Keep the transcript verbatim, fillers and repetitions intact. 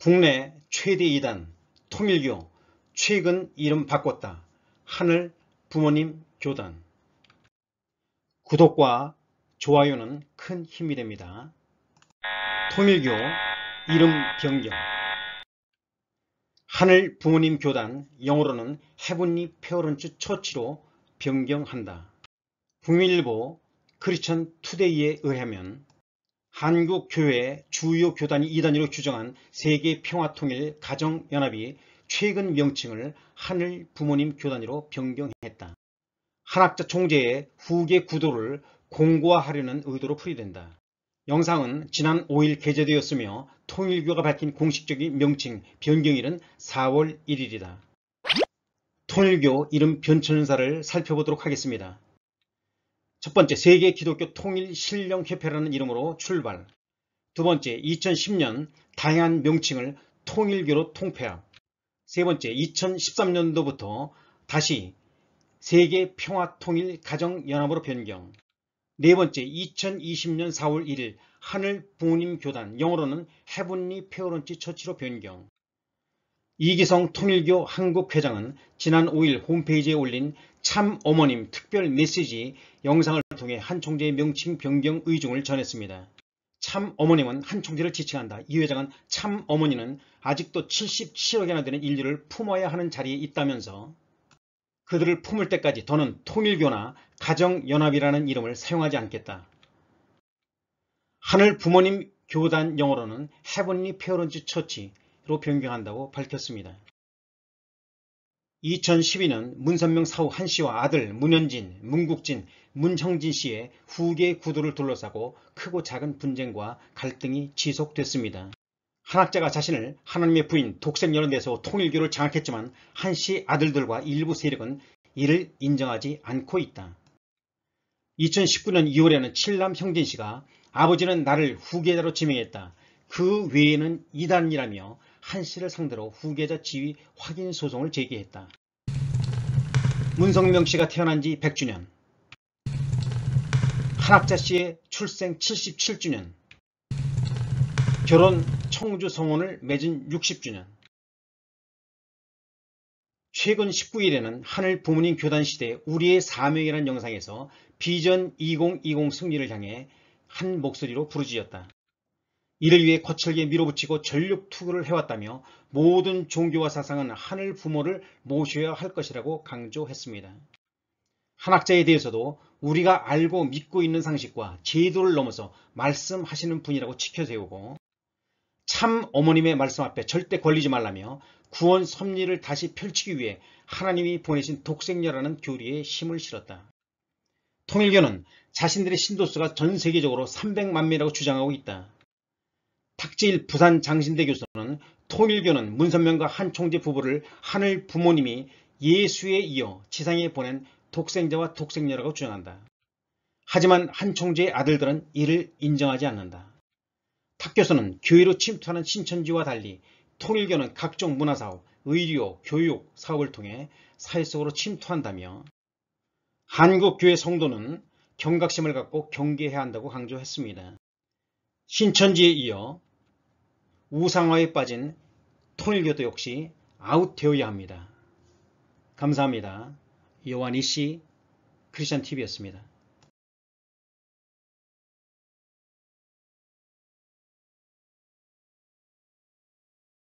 국내 최대 이단 통일교 최근 이름 바꿨다. 하늘 부모님 교단. 구독과 좋아요는 큰 힘이 됩니다. 통일교 이름 변경. 하늘 부모님 교단, 영어로는 헤븐리 페어런츠 처치로 변경한다. 국민일보 크리스천 투데이에 의하면 한국 교회 주요 교단이 이 단위로 규정한 세계평화통일 가정연합이 최근 명칭을 하늘 부모님 교단으로 변경했다. 한학자 총재의 후계 구도를 공고화하려는 의도로 풀이된다. 영상은 지난 오일 게재되었으며 통일교가 밝힌 공식적인 명칭 변경일은 사월 일일이다. 통일교 이름 변천사를 살펴보도록 하겠습니다. 첫 번째, 세계 기독교 통일 신령협회라는 이름으로 출발. 두 번째, 이천십 년 다양한 명칭을 통일교로 통폐합. 세 번째, 이천십삼 년도부터 다시 세계 평화통일 가정연합으로 변경. 네 번째, 이천이십 년 사월 일일 하늘 부모님 교단, 영어로는 헤븐리 페어런츠 처치로 변경. 이기성 통일교 한국회장은 지난 오일 홈페이지에 올린 참 어머님 특별 메시지 영상을 통해 한 총재의 명칭 변경 의중을 전했습니다. 참 어머님은 한 총재를 지칭한다. 이 회장은 참 어머니는 아직도 칠십칠억이나 되는 인류를 품어야 하는 자리에 있다면서 그들을 품을 때까지 더는 통일교나 가정연합이라는 이름을 사용하지 않겠다. 하늘 부모님 교단, 영어로는 헤븐리 페어런츠 처치로 변경한다고 밝혔습니다. 이천십이 년 문선명 사후 한씨와 아들 문현진, 문국진, 문형진 씨의 후계 구도를 둘러싸고 크고 작은 분쟁과 갈등이 지속됐습니다. 한학자가 자신을 하나님의 부인 독생녀로 내세워 통일교를 장악했지만 한씨 아들들과 일부 세력은 이를 인정하지 않고 있다. 이천십구 년 이월에는 칠남 형진씨가 아버지는 나를 후계자로 지명했다. 그 외에는 이단이라며 한씨를 상대로 후계자 지위 확인 소송을 제기했다. 문성명씨가 태어난 지 백 주년, 한학자씨의 출생 칠십칠 주년, 결혼 청주 성혼을 맺은 육십 주년. 최근 십구 일에는 하늘 부모님 교단 시대 우리의 사명이라는 영상에서 비전 이천이십 승리를 향해 한 목소리로 부르짖었다. 이를 위해 거칠게 밀어붙이고 전력 투구를 해왔다며 모든 종교와 사상은 하늘 부모를 모셔야 할 것이라고 강조했습니다. 한학자에 대해서도 우리가 알고 믿고 있는 상식과 제도를 넘어서 말씀하시는 분이라고 지켜세우고 참 어머님의 말씀 앞에 절대 걸리지 말라며 구원 섭리를 다시 펼치기 위해 하나님이 보내신 독생녀라는 교리에 힘을 실었다. 통일교는 자신들의 신도수가 전 세계적으로 삼백만 명이라고 주장하고 있다. 탁재일 부산 장신대 교수는 통일교는 문선명과 한 총재 부부를 하늘 부모님이 예수에 이어 지상에 보낸 독생자와 독생녀라고 주장한다. 하지만 한 총재의 아들들은 이를 인정하지 않는다. 탁 교수는 교회로 침투하는 신천지와 달리 통일교는 각종 문화사업, 의료, 교육 사업을 통해 사회 속으로 침투한다며 한국교회 성도는 경각심을 갖고 경계해야 한다고 강조했습니다. 신천지에 이어 우상화에 빠진 통일교도 역시 아웃되어야 합니다. 감사합니다. 요한이씨 크리스천티비였습니다.